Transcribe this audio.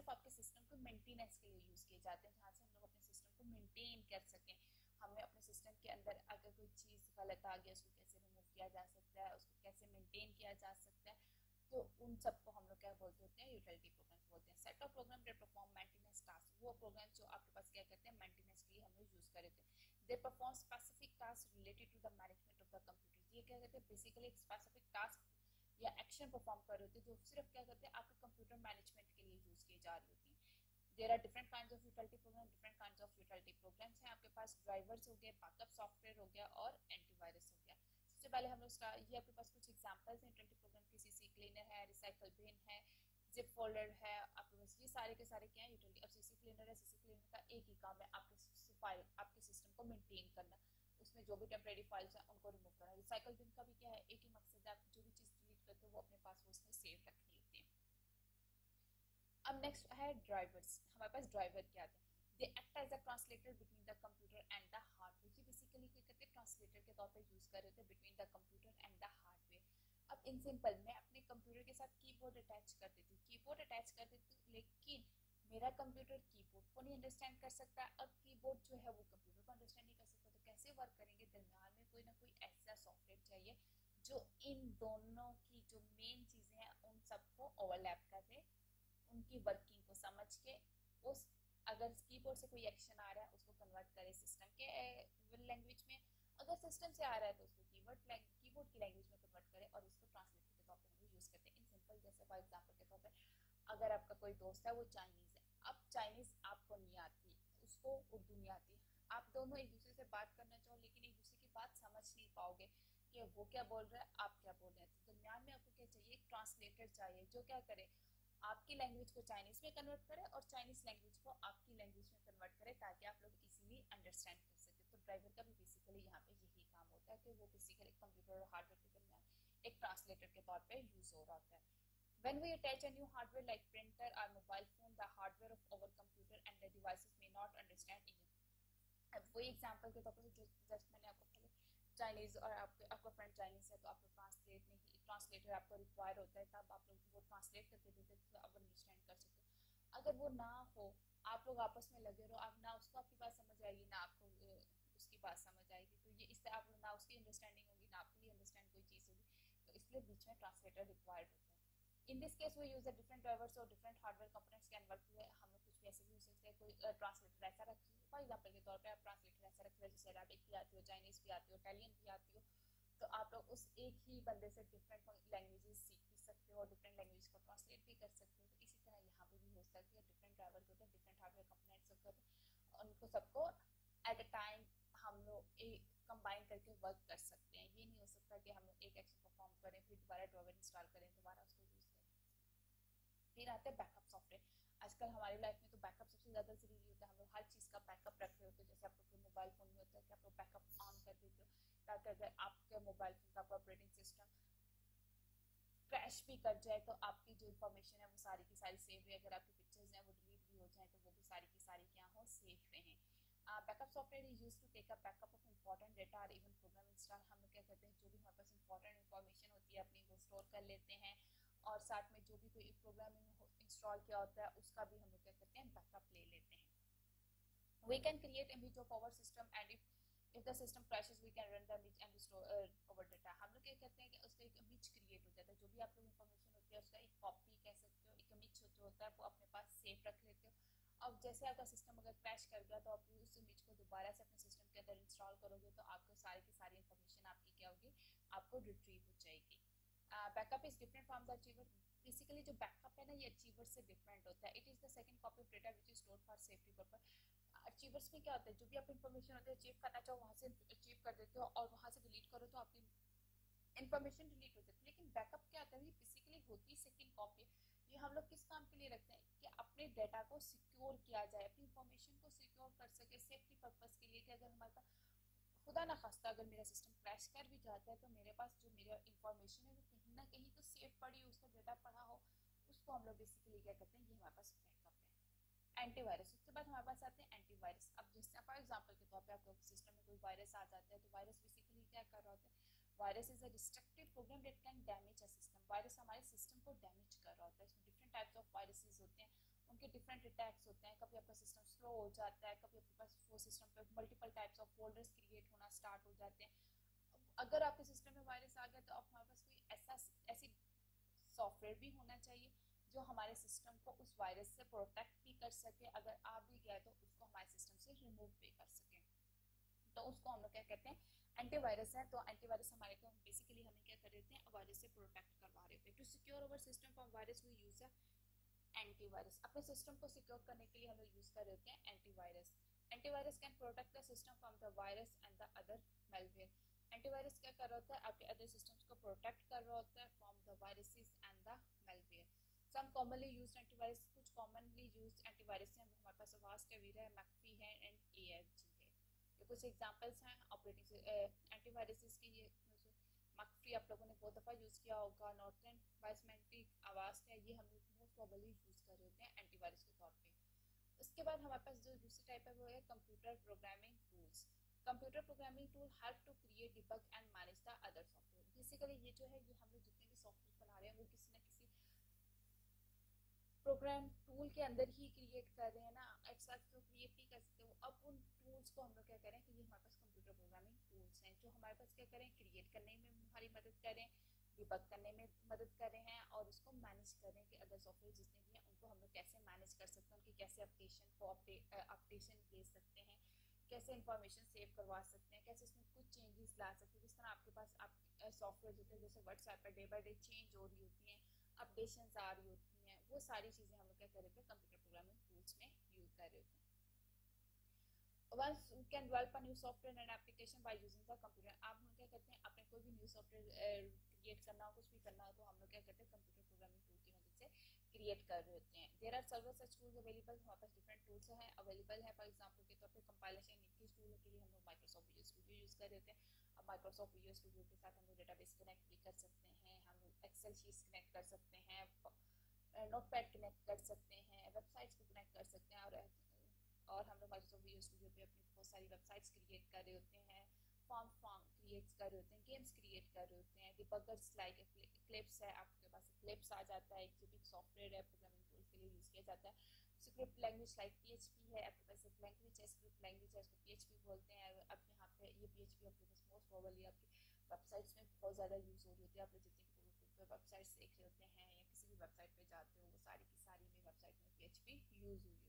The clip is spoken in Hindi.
सिर्फ आपके सिस्टम को मेंटेनेंस के लिए यूज किए जाते हैं, जहाँ से हम लोग अपने सिस्टम को मेंटेन कर सकें। हमें अपने सिस्टम के अंदर अगर कोई चीज गलत आ गया, उसको कैसे रिमूव किया जा सकता है, उसको कैसे मेंटेन किया जा सकता है, तो उन सबको हम लोग क्या बोलते होते हैं, यूटिलिटी प्रोग्राम्स बोलते हैं। Set of program that perform maintenance task, वो प्रोग्राम जो आपके पास क्या करते हैं, मेंटेनेंस के लिए हम लोग यूज कर रहे थे। They perform specific task related to the management of the computer, ये क्या करते हैं, बेसिकली एक स्पेसिफिक टास्क या एक्शन परफॉर्म कर रहे होते हैं जो सिर्फ क्या करते हैं, आपके कंप्यूटर मैनेजमेंट के लिए यूज की जा रही होती है। There are different kinds of utility program, different kinds of utility programs हैं आपके पास। ड्राइवर्स हो गए, बैकअप सॉफ्टवेयर हो गया और एंटीवायरस हो गया। सबसे पहले हम लोग ये आपके पास कुछ एग्जांपल्स हैं यूटिलिटी प्रोग्राम की। सीसी क्लीनर है, रिसाइकल बिन है, जिप फोल्डर है आपके पास। ये सारे के सारे क्या है, यूटिलिटी। अब सीसी क्लीनर है, सीसी क्लीनर का एक ही काम है आपके फाइल, आपके सिस्टम को मेंटेन करना, उसमें जो भी टेम्परेरी फाइल्स हैं उनको रिमूव करना। रिसाइकल बिन का भी क्या है, एक ही मकसद है, आप जो भी चीज डिलीट करते हो वो अपने पास उसमें सेव रखनी होती है। अब नेक्स्ट है ड्राइवर्स। हमारे पास ड्राइवर क्या आते हैं, they act as a translator between the computer and the hardware. ये बेसिकली क्या करते हैं, ट्रांसलेटर के तौर पे यूज कर रहे थे between the computer and the hardware. अब इन सिंपल, मैं अपने कंप्यूटर के साथ कीबोर्ड अटैच कर देती हूँ, कीबोर्ड अटैच कर देती हूँ, लेकिन मेरा कंप्यूटर कीबोर्ड को नहीं अंडरस्टैंड कर सकता और कीबोर्ड जो है वो कंप्यूटर को अंडरस्टैंड नहीं कर सकता। तो कैसे वर्क करेंगे, दरम्यान में कोई ना कोई ऐसा सॉफ्टवेयर चाहिए जो इन दोनों की जो मेन चीजें हैं उन सबको ओवरलैप कर दे, उनकी वर्किंग को समझ के उस, अगर कीबोर्ड से कोई एक्शन आ रहा है उसको कन्वर्ट करे सिस्टम के लैंग्वेज में, अगर सिस्टम से आ रहा है तो उसको कीबोर्ड की लैंग्वेज में कन्वर्ट करे और उसको ट्रांसलेटर के तौर पे हम यूज करते हैं। इन सिंपल, जैसे फॉर एग्जांपल के तौर पे अगर आपका कोई दोस्त है वो चाइनीज है, अब चाइनीज आपको नहीं आती, उसको उर्दू नहीं आती, आप दोनों एक दूसरे से बात करना चाहो लेकिन एक दूसरे की बात समझ नहीं पाओगे कि वो क्या बोल रहा है, आप क्या बोल रहे हैं। तो दरम्यान में आपको क्या चाहिए, एक ट्रांसलेटर चाहिए जो क्या करे, आपकी लैंग्वेज को चाइनीज में कन्वर्ट करे और चाइनीज लैंग्वेज को आपकी लैंग्वेज में कन्वर्ट करे, ताकि आप लोग इजीली अंडरस्टैंड कर सके। तो ड्राइवर का भी बेसिकली यहाँ पे यही काम होता है कि वो बेसिकली कंप्यूटर और हार्डवेयर के दरमियान एक ट्रांसलेटर के तौर पे यूज हो रहा होता है। When we attach a new hardware like printer or mobile phone, the hardware of our computer and the devices may not understand it. अब वही एग्जांपल के तौर पर जो जस्ट मैंने आपको पहले चाइनीज, और आपका फ्रेंड चाइनीज है तो आप लोग ट्रांसलेटर आपको रिक्वायर होता है, तब आप लोग वो ट्रांसलेट करके देते तो आप अंडरस्टैंड कर सकते हो। अगर वो ना हो, आप लोग आपस में लगे रहो, आप ना उसको आपकी बात समझ आएगी ना आपको उसकी बात समझ आएगी, तो ये इससे आप लोग ना उसकी अंडरस्टैंडिंग होगी ना आपके लिए अंडरस्टैंड कोई चीज होगी, तो इसलिए बीच में ट्रांसलेटर रिक्वायर्ड होता है। इन दिस केस वो यूज डिफरेंट ड्राइवर्स और different hardware components can work too, हम लोग कुछ भी ऐसे भी हो सकते हैं, कोई ट्रांसलेटर ऐसा रख, फॉर एग्जांपल के तौर पे आप ट्रांसलेटर ऐसा रख रहे हो जैसे अरेबिक भी आती हो, चाइनीज भी आती हो, इटालियन भी आती हो, तो आप लोग उस एक ही बंदे से डिफरेंट लैंग्वेजेस सीख भी सकते हो और डिफरेंट लैंग्वेज को ट्रांसलेट भी कर सकते हो। तो इसी तरह यहाँ पे भी हो सकती है, डिफरेंट ड्राइवर होते हैं, डिफरेंट हार्डवेयर कंपोनेंट्स होते हैं, उनको सबको एट अ टाइम हम लोग एक कंबाइन करके वर्क कर सकते हैं। ये नहीं हो सकता कि हम एक एक्शन परफॉर्म करें फिर दोबारा ड्राइवर इंस्टॉल करें, दोबारा उसको यूज करें। फिर आते हैं बैकअप सॉफ्टवेयर। आजकल हमारी लाइफ में तो बैकअप सबसे ज्यादा जरूरी होता है, हम लोग हर चीज का बैकअप रख रहे होते हैं। जैसे आप लोग के मोबाइल फोन में होता है कि आप लोग बैकअप ऑन कर देते हो, ताकि अगर आपके मोबाइल फोन का ऑपरेटिंग सिस्टम क्रैश भी कर जाए तो आपकी जो इन्फॉर्मेशन है वो सारी की सारी सेव रहे, अगर आपकी पिक्चर्स हैं वो डिलीट भी हो जाए तो वो भी सारी की सारी क्या हो, सेफ रहें। Backup software is used to take a backup of important data और इवन प्रोग्राम इंस्टॉल। हम लोग क्या करते हैं, जो भी हमारे पास इंपॉर्टेंट इन्फॉर्मेशन होती है अपनी वो स्टोर कर लेते हैं, और साथ में जो भी कोई प्रोग्राम इंस्टॉल किया होता है उसका भी हम लोग क्या करते हैं, बैकअप ले लेते हैं। We can create image of our system and if the system crashes we can run the image and restore our data। हम लोग क्या करते हैं कि उसका एक इमेज क्रिएट हो जाता है, जो भी आप लोग इन्फॉर्मेशन होती है उसका एक कॉपी कह सकते हो, एक इमेज जो होता है वो अपने पास सेव रख लेते हो। अब जैसे आपका सिस्टम अगर क्रैश कर गया तो आप उस इमेज को दोबारा से अपने सिस्टम के अंदर इंस्टॉल करोगे तो आपको सारी की सारी इन्फॉर्मेशन आपकी क्या होगी, आपको रिट्रीव हो जाएगी। Backup is different from the archiver. Basically जो बैकअप है ना ये अचीवर से डिफरेंट होता है। It is the second copy of data which is stored for safety purpose. Archivers में क्या होता है, जो भी आप इन्फॉर्मेशन होती है अचीव करना चाहो वहां से अचीव कर देते हो और वहां से डिलीट करो तो आपकी इन्फॉर्मेशन डिलीट हो जाती है। लेकिन बैकअप क्या होता है, ये बेसिकली होती सेकंड कॉपी। ये हम लोग किस काम के लिए रखते हैं कि अपने डाटा को सिक्योर किया जाए, अपनी इन्फॉर्मेशन को सिक्योर कर सके सेफ्टी पर्पस के लिए, कि अगर हमारे पास खुदा ना खास्ता अगर मेरा सिस्टम क्रैश कर भी जाता है तो मेरे पास जो मेरा इन्फॉर्मेशन है वो कहीं ना कहीं तो सेफ पड़ी हो, उसका डाटा पड़ा हो, उसको हम लोग बेसिकली क्या करते हैं, ये हमारे पास बैकअप है। एंटीवायरस, उसके बाद हमारे पास आते हैं एंटीवायरस। अब जैसे फॉर एग्जांपल के तौर पे आपके सिस्टम में कोई वायरस आ जाता है तो वायरस बेसिकली क्या कर रहा होता है, virus is a destructive program that can damage a system. Virus हमारे सिस्टम को डैमेज कर रहा होता है। इसमें डिफरेंट टाइप्स ऑफ वायरसेस होते हैं, उनके डिफरेंट अटैक्स होते हैं, कभी आपका सिस्टम स्लो हो जाता है, कभी आपके पास वो सिस्टम पे multiple types of folders create होना स्टार्ट हो जाते हैं। अगर आपके सिस्टम में वायरस आ गया तो हमारे पास कोई ऐसी सॉफ्टवेयर भी होना चाहिए जो हमारे सिस्टम को उस वायरस से प्रोटेक्ट भी कर सके, अगर आ भी गया तो उसको हमारे सिस्टम से रिमूव भी कर सके। तो उसको हम लोग क्या कहते हैं, एंटीवायरस है। तो एंटीवायरस हमारे को बेसिकली हमें क्या कर रहे थे, वायरस से प्रोटेक्ट करवा रहे थे। To secure our system from virus we use antivirus. अपने सिस्टम को सिक्योर करने के लिए हम लोग यूज कर रहे होते हैं antivirus. Antivirus can protect the system from the virus and the other malware. Antivirus क्या कर रहा होता है, आपके अदर सिस्टम्स को प्रोटेक्ट कर रहा होता है from the viruses and the malware. Some commonly used antivirus, कुछ कॉमनली यूज्ड एंटीवायरस हैं वो हमारे पास अवास्ट है, वीरा है, मैकफी है एंड एएफजी है। ये कुछ एग्जांपल्स हैं ऑपरेटिंग एंटीवायरसेस के। ये मैकफी आप लोगों ने बहुत दफ़ा यूज़ किया होगा, नॉर्टन वाइसमेंटिक अवास्ट है, ये हम लोग मोस्ट प्रोबेबली यूज़ कर रहे होते हैं एंटीवायरस के तौर पे। उसके बाद हमारे पास जो दूसरी टाइप है वो है computer programming tools. Computer programming tool help to create, debug and manage the other software. Basically ये जो है, ये हम लोग जितने भी सॉफ्टवेयर बना रहे हैं वो किसी ना किसी प्रोग्राम टूल के अंदर ही क्रिएट कर रहे हैं ना, एक साथ तो क्रिएट नहीं कर सकते हो। अब उन टूल्स को हम लोग क्या करें कि ये हमारे पास कंप्यूटर प्रोग्रामिंग टूल्स हैं जो हमारे पास क्या करें, क्रिएट करने में हमारी मदद करें, डिबग करने में मदद कर रहे हैं और उसको मैनेज कर रहे हैं कि अदर सॉफ्टवेयर जितने भी हैं उनको हम लोग कैसे मैनेज कर सकते हैं, उनकी कैसे अपडेशन को अपडेशन दे सकते हैं, कैसे इंफॉर्मेशन सेव करवा सकते हैं, कैसे उसमें कुछ चेंजेस ला सकते हैं। जिस तरह आपके पास आप सॉफ्टवेयर होते हैं, जैसे WhatsApp per day by day change हो रही होती हैं, अपडेशंस आ रही होती हैं, वो सारी चीज़ें हम लोग क्या कर रहे थे, कंप्यूटर प्रोग्रामिंग टूल्स में यूज कर रहे होते हैं। Once you can develop a new software and application by using the computer। आप हम क्या करते हैं, अपने कोई भी न्यू सॉफ्टवेयर क्रिएट करना हो, कुछ भी करना हो, तो हम लोग क्या करते हैं, कंप्यूटर प्रोग्रामिंग टूल की मदद से क्रिएट कर रहे होते हैं। There are several such tools available, हमारे पास डिफरेंट टूल्स हैं अवेलेबल है। फॉर एग्जाम्पल के तौर पे कंपाइलेशन इंक्रीज टूल के लिए हम लोग माइक्रोसॉफ्ट विजुअल स्टूडियो यूज़ कर रहे होते हैं। अब माइक्रोसॉफ्ट विजुअल स्टूडियो के साथ हम लोग डेटाबेस कनेक्ट भी कर सकते हैं, हम लोग एक्सेल शीट्स कनेक्ट कर सकते हैं, नोटपैड कनेक्ट कर सकते हैं, वेबसाइट्स को कनेक्ट कर सकते हैं, और हम लोग माइक्रोसॉफ्ट विजुअल स्टूडियो पे अपनी बहुत सारी वेबसाइट्स क्रिएट कर रहे होते हैं, फॉर्म क्रिएट कर रहे होते हैं, गेम्स क्रिएट कर रहे होते हैं, डिबगर्स लाइक क्लिप्स है, आपके पास क्लिप्स आ जाता है, एक सॉफ्टवेयर है प्रोग्रामिंग टूल के लिए यूज़ किया जाता है। स्क्रिप्ट लैंग्वेज लाइक पीएचपी है, आपके पास एक लैंग्वेज है, स्क्रिप्ट लैंग्वेज है, उसको पीएचपी बोलते हैं। अब यहाँ पे ये पीएचपी आपके पास मोस्ट प्रोबेबली आपकी वेबसाइट्स में बहुत ज़्यादा यूज़ हो रही होती है। आप लोग जितनी भी वेबसाइट्स देख रहे होते हैं या किसी भी वेबसाइट पे जाते हो, वो सारी की सारी में वेबसाइट में पीएचपी यूज़ हुई